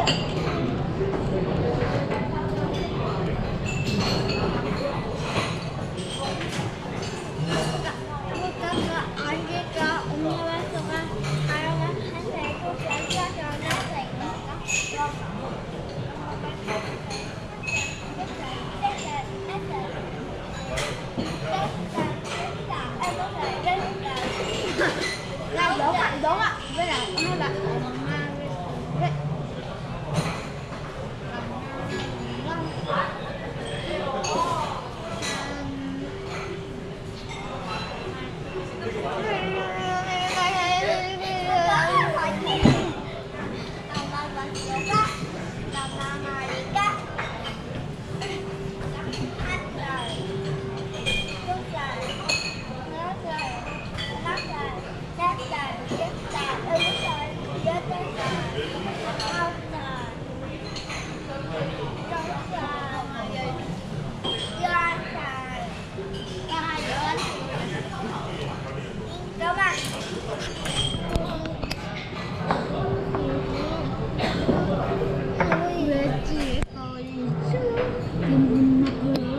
Đúng ạ, với lại nó là Hãy subscribe cho kênh Ghiền Mì Gõ để không bỏ lỡ những video hấp dẫn.